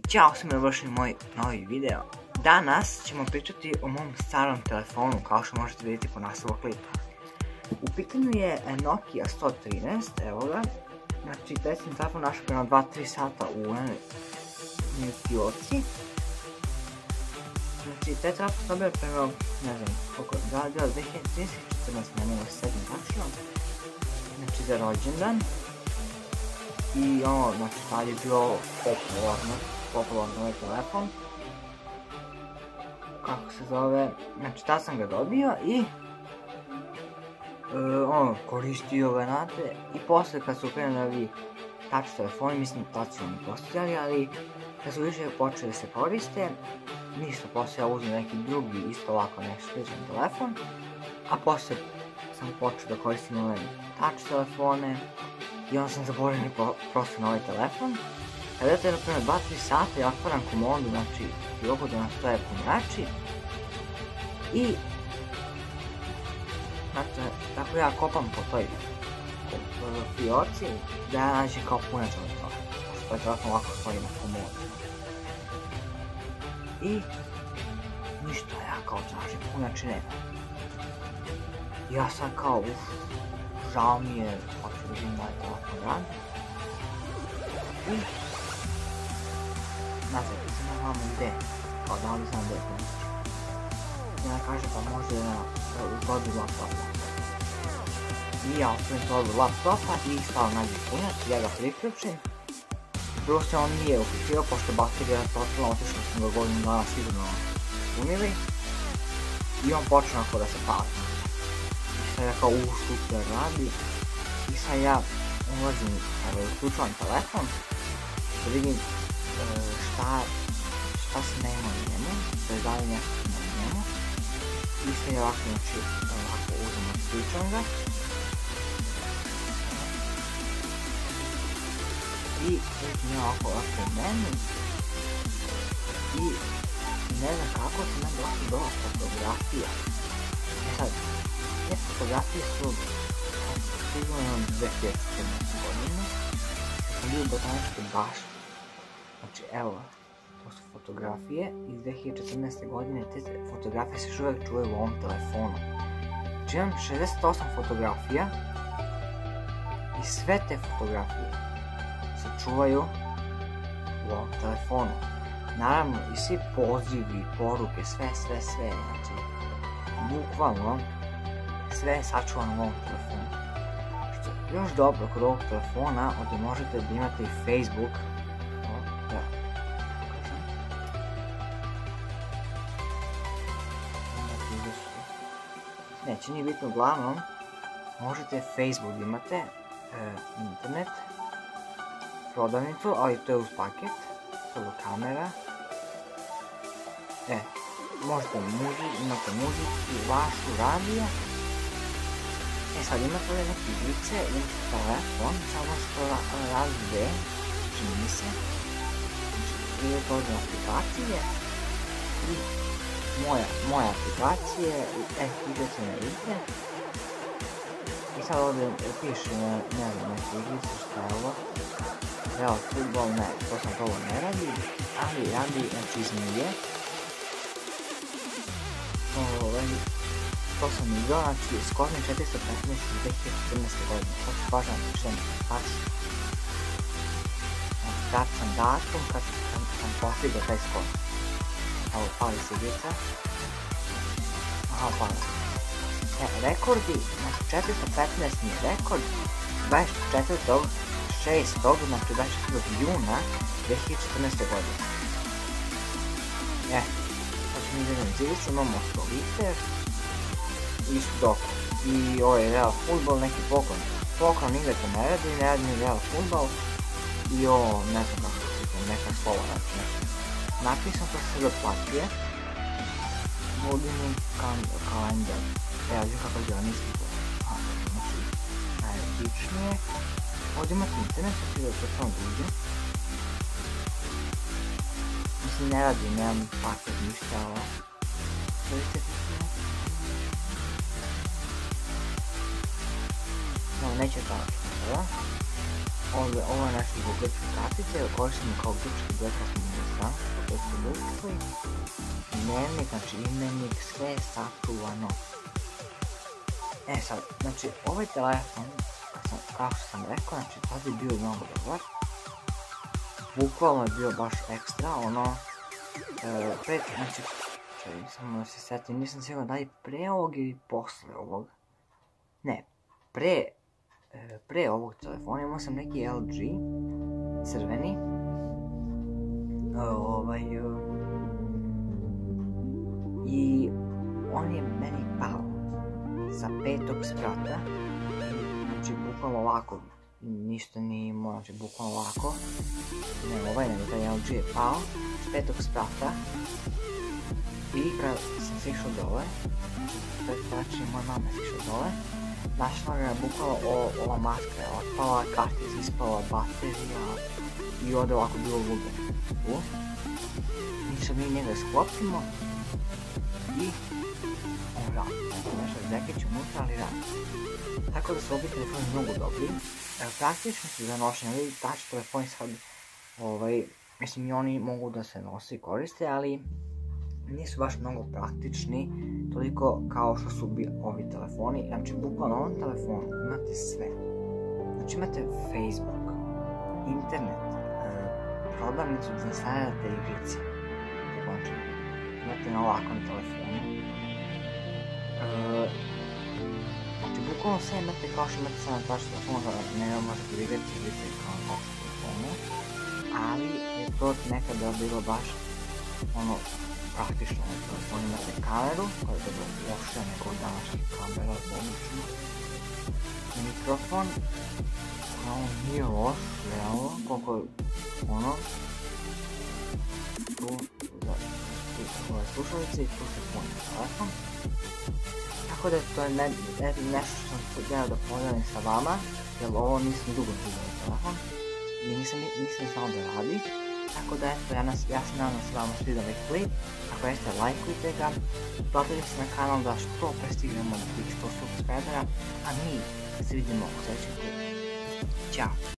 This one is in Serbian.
Ćao, sam došli moj novi video. Danas ćemo pričati o mom starom telefonu, kao što možete vidjeti po naslovu klipa. U pitanju je Nokia 113, evo ga. Znači, taj sam telefon našao prema 2-3 sata u jednoj fioci. Znači, taj telefon sam dobio prema, ne znam, koliko je radio, 2013-2014, ne mogu se setim tačno. Znači, za rođendan. I ono, znači, tad je bio popularno ovaj telefon. Kako se zove, znači tad sam ga dobio i koristio ga, znate, i posle kad su krenuli touch telefoni, mislim tad su oni postojali, ali kad su više počeli se koriste, ništa, posle ja uzem neki drugi, isto ovako neki sličan telefon, a posle sam počeo da koristim ove touch telefone i onda sam zaboravio prosto na ovaj telefon. Kada je to na primjer 2-3 sata ja otvaram komandu, znači jogu da nastoje punjači i znači, tako ja kopam po toj fioci da ja nađem kao punjač ovaj telefon, pošto taj telefon ovako stoji na komandu i ništa, ja kao tražim punjači nema. Ja sad kao žao mi je, hoću da vidim ovaj telefon radi i nazad, sam ja vamo gde, kao da li znam gde je pomoći. I ona kaže pa može u torbi laptopa. I ja otvorim torbu laptopa i stavim nađe punjač, ja ga priključim. Prvo se on nije uključio, pošto baterija je totalno otišla, sam ga godinu dana sigurno punili. I on počne ako da se pali. I sad ja kao super radi. I sad ja ulazim, uključujem telefon, da vidim šta se nema u njemu, da li nešto ima u njemu. I sad je ovako, znači, ovako uzmem, isključujem ga. I uzmem ovako menu. I ne znam kako se nam došlo do fotografija. Sad, te fotografije su sigurno 2014. godine. Sam bio botanički baš. Znači, evo, to su fotografije iz 2014. godine, te fotografije se još uvijek čuvaju u ovom telefonu. Znači, imam 68 fotografija i sve te fotografije se čuvaju u ovom telefonu. Naravno, i svi pozivi, poruke, sve, znači, bukvalno, sve je sačuvano u ovom telefonu. Što je još dobro kod ovog telefona, ovdje možete da imate i Facebook. Neće, nije bitno, uglavnom možete Facebook da imate, internet, prodavnicu, ali to je uz paket, prvo kamera, možete imate muziku, vašu radio, sad imate ove neke igrice i telefon, samo što razve, čini mi se, idete ovdje na aplikacije i moje aplikacije, igrate na igre i sad ovdje piše, ne znam, neke igrice, šta je ovo, Real Football, ne, to ne radi, ali radi, znači Zmije. To sam igrao, znači Scorpion 415 iz 2014. godine, to ću baš napišem tačno. Tačan datum kad sam postigao taj skor. Evo, pali se igrica. Aha, pali se. Rekordi, znači 415 mi je rekord, 24.6. znači 24. juna 2014. godine. Sad ćemo izgledati zivice, imamo Solitaire i Sudoku. I ovo je Real Football, neki poklon. Poklon igrate ne radi ni Real Football. I ovo, ne znam kako se čita, neka slova, znači nešto. Napisam to se doplaćuje. Godinu kalendar. Evo, vidim kako je nisam to. Znači, najobičnije. Ovdje imate internet, sad da to samo duže. Mislim, ne radi, nemam paket, ništa, ovo. Vidite internet? No, neće tačno, da? Ovo je naša grčke kartice, koristim kao grčki broj kad smo Google, dnevnik, znači imenik, sve je sačuvano. Sad, znači ovaj telefon, kao što sam rekao, znači tad je bio mnogo dobar. Bukvalno je bio baš ekstra, znači, samo da se setim, nisam siguran da li pre ovog ili posle ovog. Ne, pre ovog telefona imao sam neki LG, crveni. I on je meni pao sa 5. sprata. Znači, bukvalno ovako, ništa nije imao, znači bukvalno ovako. Ne, nego taj LG je pao s 5. sprata. I kad sam sišao dole, znači moja mama je sišao dole, našla ga bukvalno ova maska je otpala, kartica ispala, baterija i ovdje ovako bilo lube. Mi sad mi njega sklopimo i on radi. Nešto zekeće unutra, ali radi. Tako da su ovi telefoni mnogo dobri. Praktično su za nošenje, ali touch telefoni sad, mislim i oni mogu da se nose i koriste, ali nisu baš mnogo praktični, toliko kao što su ovi telefoni. Znači, bukvalno na ovom telefonu imate sve. Znači, imate Facebook, internet, prodavnicu da instalirate igrice. Znači, imate na ovakvom telefonu. Znači, bukvalno sve imate kao što imate sad na touch telefonu, ne možete igrati igrice kao na touch telefonu, ali je to nekada bilo baš praktično. On imate kameru, koja je dobro lošija nego današnjih kamera, odlično. Mikrofon, on nije loš, realno, koliko tu za slušalice i tu se puni telefon. Tako da to je nešto što sam htjela da podijelim sa vama, jer ovo nisam dugo vidio telefon i nisam znao da radi. Tako da eto, ja se nadam da se vama sviđa ovaj klip. Ako jeste, lajkujte ga, pretplatite se na kanal da što prestignemo do tih 100 subscribera, a mi se vidimo u sljedećem klipu. Ćao!